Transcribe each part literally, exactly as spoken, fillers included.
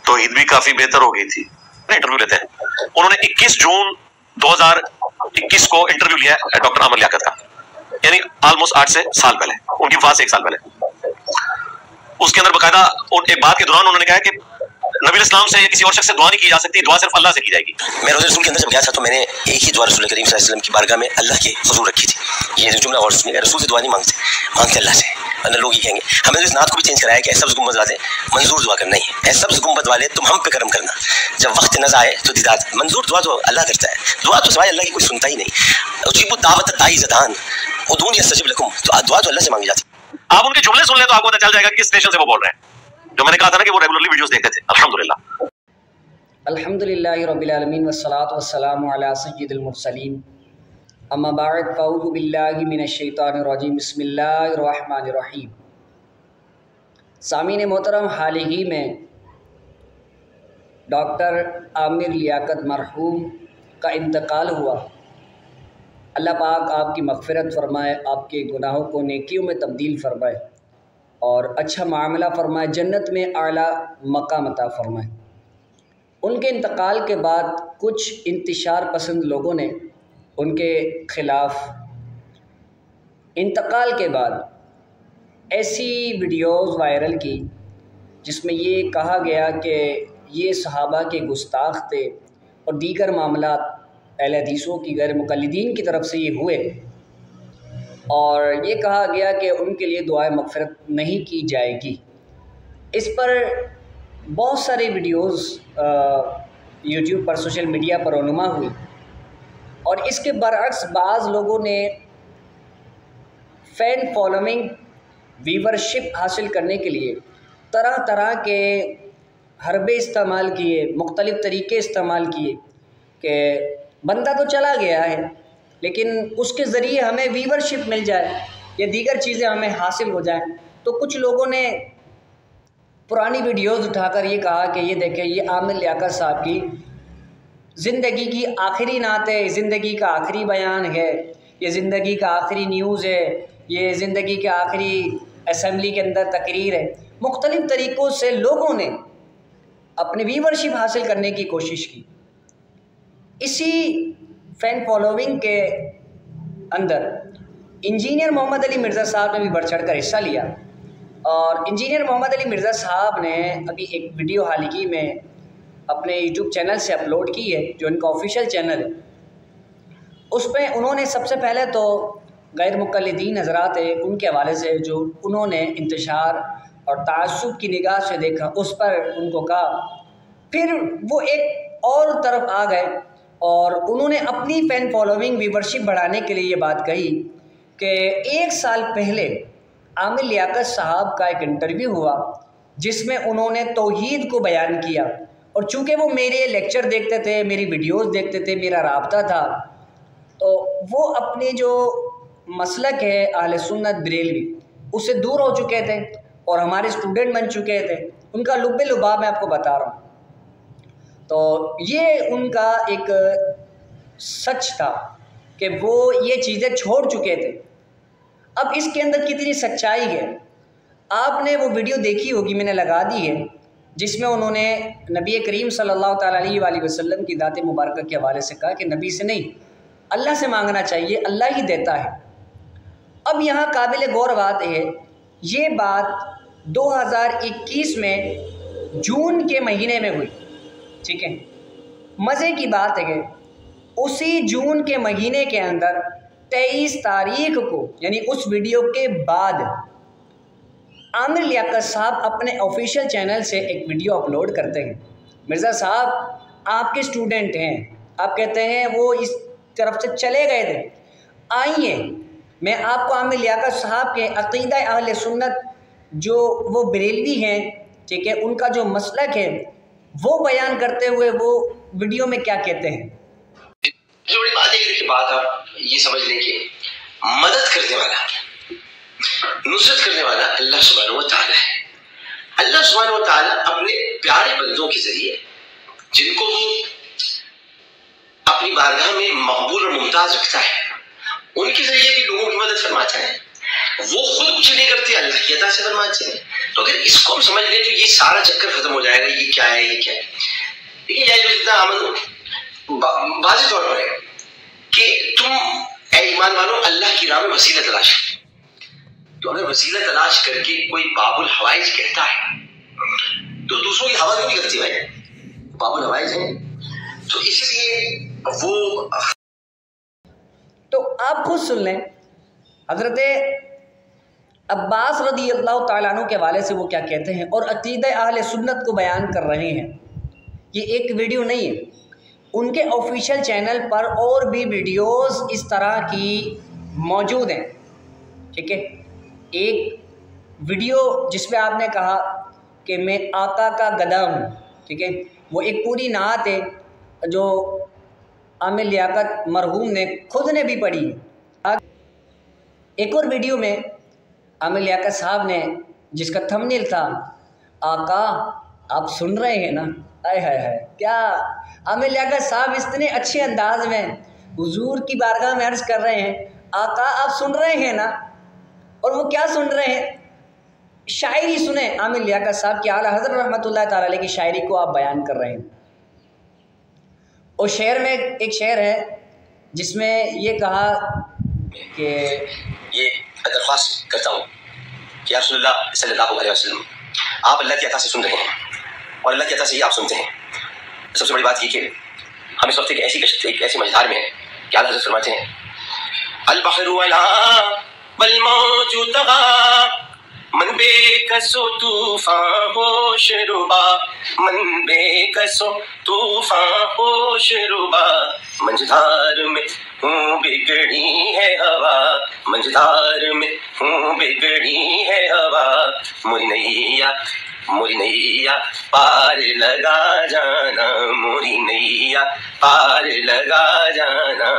तौहीद भी काफी बेहतर हो गई थी। इंटरव्यू लेते हैं, उन्होंने इक्कीस जून दो हज़ार इक्कीस को इंटरव्यू लिया है डॉक्टर आमिर लियाकत का, यानी ऑलमोस्ट आठ से साल पहले, उनकी वफात से एक साल पहले। उसके अंदर बकायदा एक बात के दौरान उन्होंने कहा कि नबी इस्लाम से या किसी और शख्स से दुआ नहीं की जा सकती, दुआ सिर्फ अल्लाह से की जाएगी। मैं रोज़े रसूल के अंदर जब गया था तो मैंने एक ही दुआ रसूल करीम सल्लल्लाहु अलैहि वसल्लम की बारगाह में अल्लाह के हुजूर रखी थी। ये जुमला और सुनिए, रसूल से दुआ नहीं मांगते, मांगते अल्लाह से। अंदर लोग ये कहेंगे, हमें तो इस नात को भी चेंज कराया कि ऐसा गुंबद वाले मंजूर दुआ करना ही है, ऐसा गुंबद वाले तुम हम पे करम करना, जब वक्त नज़र आए तो दीदार। मंजूर दुआ तो अल्लाह करता है, दुआ तो सिवाय अल्लाह की कोई सुनता ही नहीं। उजीबु दावत दाई ज़दान उदूनी यस्तजिब लकुम, तो दुआ तो अल्लाह से मांगी जाती है। आप उनके जुमले सुन ले तो आपको पता चल जाएगा कि किस स्टेशन से वो बोल रहे हैं। जो मैंने कहा था ना कि वो रेगुलरली वीडियोस देखते थे। अल्हम्दुलिल्लाह अल्हम्दुलिल्लाहि रब्बिल आलमीन वस्सलातु वस्सलामु अला सय्यिदिल मुरसलीन अम्मा बअद फ़अऊज़ु बिल्लाहि मिनश शैतानिर रजीम बिस्मिल्लाहिर रहमानिर रहीम। सामीन मोहतरम, हाल ही में डॉक्टर आमिर लियाकत मरहूम का इंतकाल हुआ। अल्लाह पाक आपकी मग़फ़िरत फ़रमाए, आपके गुनाहों को नेकियों में तब्दील फ़रमाए और अच्छा मामला फ़रमाए, जन्नत में आला मकाम अता फ़रमाए। उनके इंतकाल के बाद कुछ इंतशार पसंद लोगों ने उनके ख़िलाफ़ इंतकाल के बाद ऐसी वीडियोज़ वायरल की जिसमें ये कहा गया कि ये सहाबा के गुस्ताख थे और दीगर मामला अहले हदीसों की गैर मुक़ल्लिदीन की तरफ से ये हुए, और ये कहा गया कि उनके लिए दुआए मग़फ़िरत नहीं की जाएगी। इस पर बहुत सारे वीडियोज़ यूट्यूब पर, सोशल मीडिया पर रौनुमा हुई, और इसके बरअक्स बाज़ लोगों ने फ़ैन फॉलोइंग, व्यूवरशिप हासिल करने के लिए तरह तरह के हरबे इस्तेमाल किए, मुख्तलिफ़ तरीक़े इस्तेमाल किए कि बंदा तो चला गया है लेकिन उसके ज़रिए हमें व्यूवरशिप मिल जाए या दीगर चीज़ें हमें हासिल हो जाएं। तो कुछ लोगों ने पुरानी वीडियोज़ उठाकर ये कहा कि ये देखें, ये आमिर लियाकत साहब की ज़िंदगी की आखिरी नात है, ज़िंदगी का आखिरी बयान है, ये ज़िंदगी का आखिरी न्यूज़ है, ये ज़िंदगी के आखिरी असम्बली के अंदर तकरीर है। मुख्तलिफ़ तरीक़ों से लोगों ने अपनी व्यूवरशिप हासिल करने की कोशिश की। इसी फ़ैन फॉलोइंग के अंदर इंजीनियर मोहम्मद अली मिर्ज़ा साहब ने भी बढ़ चढ़ कर हिस्सा लिया, और इंजीनियर मोहम्मद अली मिर्ज़ा साहब ने अभी एक वीडियो हाल ही में अपने यूट्यूब चैनल से अपलोड की है, जो उनका ऑफिशियल चैनल है। उस पर उन्होंने सबसे पहले तो गैर मुक़ल्लिदीन हज़रात है उनके हवाले से जो उन्होंने इंतशार और तासुब की निगाह से देखा, उस पर उनको कहा। फिर वो एक और तरफ आ गए और उन्होंने अपनी फ़ैन फॉलोइंग, व्यूवरशिप बढ़ाने के लिए ये बात कही कि एक साल पहले आमिर लियाकत साहब का एक इंटरव्यू हुआ जिसमें उन्होंने तौहीद को बयान किया, और चूँकि वो मेरे लेक्चर देखते थे, मेरी वीडियोस देखते थे, मेरा राब्ता था, तो वो अपने जो मसलक है अहले सुन्नत बरेलवी उससे दूर हो चुके थे और हमारे स्टूडेंट बन चुके थे। उनका लुब्बे लुबाब मैं आपको बता रहा हूँ। तो ये उनका एक सच था कि वो ये चीज़ें छोड़ चुके थे। अब इसके अंदर कितनी सच्चाई है, आपने वो वीडियो देखी होगी, मैंने लगा दी है, जिसमें उन्होंने नबी करीम सल्लल्लाहु ताला अलैहि वसल्लम की दात मुबारक के हवाले से कहा कि नबी से नहीं, अल्लाह से मांगना चाहिए, अल्लाह ही देता है। अब यहाँ काबिल गौर बात है, ये बात दो हज़ार इक्कीस में जून के महीने में हुई, ठीक है। मज़े की बात है कि उसी जून के महीने के अंदर तेईस तारीख को, यानी उस वीडियो के बाद, आमिर लियाकत साहब अपने ऑफिशियल चैनल से एक वीडियो अपलोड करते हैं। मिर्ज़ा साहब आपके स्टूडेंट हैं, आप कहते हैं वो इस तरफ से चले गए थे, आइए मैं आपको आमिर लियाकत साहब के अक़ीदा अहले सुन्नत जो वो बरेलवी हैं, ठीक है, उनका जो मसलक है वो बयान करते हुए वो वीडियो में क्या कहते हैं। बड़ी बात है कि बात आप ये समझ लें कि मदद करने वाला, नुसरत करने वाला अल्लाह सुब्हानहू व तआला है। अल्लाह सुब्हानहू व तआला अपने प्यारे बंदों के जरिए, जिनको वो अपनी बारगाह में मकबूल और मुमताज रखता है, उनके जरिए भी लोगों की मदद फरमाता है। वो खुद कुछ नहीं करते, अल्लाह की अता से फरमाते हैं। तो अगर इसको हम समझ लें तो ये सारा चक्कर खत्म हो जाएगा। ये क्या क्या है, ये क्या है। देखिए या अय्युहल्लज़ीना आमनू वाज़ेह तौर पर है कि तुम ऐ ईमान वालों अल्लाह की राह में वसीला तलाश। तो अगर वसीला तलाश करके कोई बाबुल हवाइज कहता है तो दूसरों की हवा क्यों नहीं करती भाई? बाबुल हवाइज है तो इसीलिए वो। तो आप खुद सुन लें हज़रत अब्बास रदी अल्लाह ताला अन्हु के हवाले से वो क्या कहते हैं और अक़ीदा अहले सुन्नत को बयान कर रहे हैं। ये एक वीडियो नहीं है, उनके ऑफिशियल चैनल पर और भी वीडियोस इस तरह की मौजूद हैं। ठीक है, एक वीडियो जिसमें आपने कहा कि मैं आका का गदा हूँ, ठीक है, वो एक पूरी नात है जो आमिर लियाकत मरहूम ने खुद ने भी पढ़ी है। एक और वीडियो में आमिर लियाकत साहब ने, जिसका थंबनेल था आका आप सुन रहे हैं ना, आय हाय हाय, क्या आमिर लियाकत साहब इतने अच्छे अंदाज में हुजूर की बारगाह में अर्ज़ कर रहे हैं आका आप सुन रहे हैं ना। और वो क्या सुन रहे हैं, शायरी सुने आमिर लियाकत साहब की, आला हज़रत रहमतुल्लाह ताला अलैह की शायरी को आप बयान कर रहे हैं। और शेर में एक शेर है जिसमें ये कहा कि ये दरख्वास्त करता हूँ कि या रसूलुल्लाह सल्लल्लाहु अलैहि वसल्लम आप अल्लाह की अता से सुन रहे हैं और अल्लाह की अता से ही आप सुनते हैं। सबसे बड़ी बात ये कि हम इस वक्त एक ऐसी एक ऐसी मझधार में हैं कि आला हज़रत फरमाते हैं अल बहरु अला वल मौजु तगा मन बेकसो तूफान होश रुबा मन बेकसो तूफान होश रुबा मंझधार में हूँ बिगड़ी है हवा मंझधार में हूँ बिगड़ी है हवा मोरी नैया मोरी नैया पार लगा जाना मोरी नैया पार लगा जाना।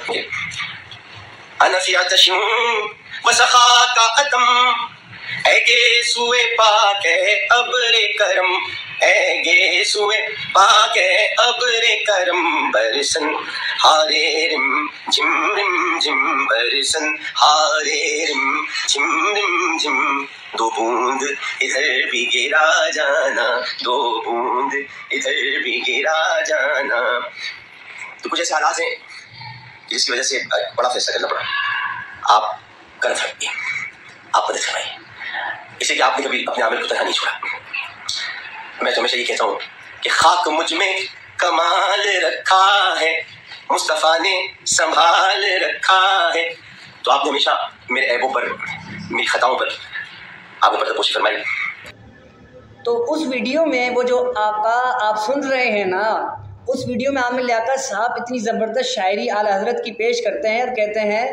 अनफिया तशूं वसखा का अतम ऐगे सुए पाके अबरे करम ऐगे सुए पाके अबरे करम बरसन हारे रिम झिम रिम झिम बरसन हारे रिम झिम रिम झिम दो बूंद इधर भी गिरा जाना दो बूंद इधर भी गिरा जाना। तो कुछ ऐसे हालात हैं जिसकी वजह से बड़ा फैसला करना पड़ा। आप कर्म रखिए, आप मदद करवाइए, इसे कि आपने कभी अपने आमिर को तरह नहीं छोड़ा। मैं तो हमेशा ये कहता हूँ कि खाक मुझ में कमाल रखा है मुस्तफ़ा ने संभाल रखा है। तो आपने हमेशा मेरे ऐबों पर मेरी खताओं पर आपने पर्दापोशी फरमाई। तो उस वीडियो में वो जो आका आप सुन रहे हैं ना, उस वीडियो में आमिर लियाकत साहब इतनी ज़बरदस्त शायरी आला हज़रत की पेश करते हैं और कहते हैं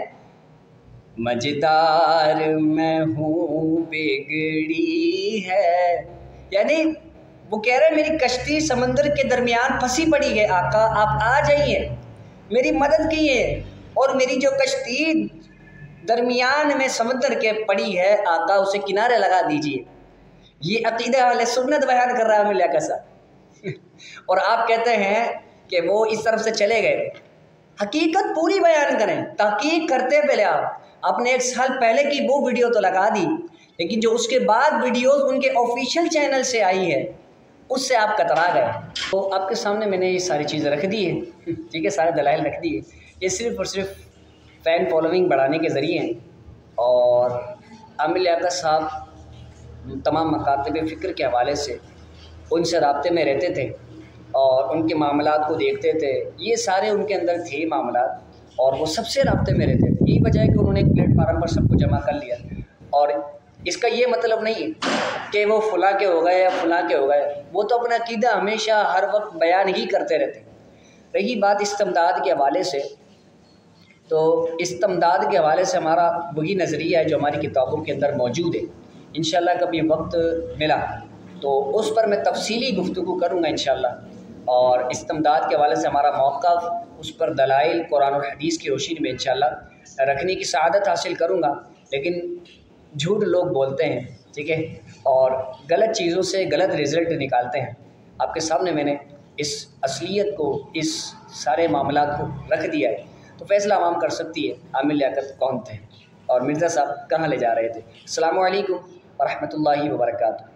मझधार मैं हूँ बिगड़ी है, यानी वो कह रहे हैं मेरी कश्ती समंदर के दरमियान फंसी पड़ी है, आका आप आ जाइए मेरी मदद कीजिए और मेरी जो कश्ती दरमियान में समंदर के पड़ी है आका उसे किनारे लगा दीजिए। ये अक़ीदा अहले सुन्नत बयान कर रहा है आमिर लियाकत साहब और आप कहते हैं कि वो इस तरफ से चले गए। हकीकत पूरी बयान करें, तहकीक करते पहले आप आपने एक साल पहले की वो वीडियो तो लगा दी, लेकिन जो उसके बाद वीडियोस उनके ऑफिशियल चैनल से आई है उससे आप कतरा गए। तो आपके सामने मैंने ये सारी चीज़ें रख दी है, ठीक है, सारे दलाइल रख दिए। ये सिर्फ और सिर्फ फ़ैन फॉलोइंग बढ़ाने के ज़रिए हैं और आमिर लियाकत साहब तमाम मकातब फ़िक्र के हवाले से उनसे राब्ते में रहते थे और उनके मामलात को देखते थे। ये सारे उनके अंदर थे मामलात और वो सबसे राब्ते में रहते थे। यही वजह है कि उन्होंने एक प्लेटफार्म पर सबको जमा कर लिया। और इसका ये मतलब नहीं कि वो फुला के हो गए या फुला के हो गए, वो तो अपना अक़ीदा हमेशा हर वक्त बयान ही करते रहते। रही बात इस्तिमदाद के हवाले से, तो इस्तिमदाद के हवाले से हमारा वही नज़रिया है जो हमारी किताबों के अंदर मौजूद है। इंशाअल्लाह कभी वक्त मिला तो उस पर मैं तफसीली गुफ्तगू करूँगा इंशाअल्लाह। और इस्तिमदाद के हवाले से हमारा मौक़िफ़, उस पर दलाइल कुरान और हदीस की रोशनी में इंशाअल्लाह रखने की सआदत हासिल करूँगा। लेकिन झूठ लोग बोलते हैं, ठीक है, और गलत चीज़ों से गलत रिज़ल्ट निकालते हैं। आपके सामने मैंने इस असलियत को, इस सारे मामलात को रख दिया है, तो फ़ैसला आवाम कर सकती है आमिर लियाकत कौन थे और मिर्ज़ा साहब कहाँ ले जा रहे थे। अस्सलामु अलैकुम व रहमतुल्लाहि व बरकातुहू।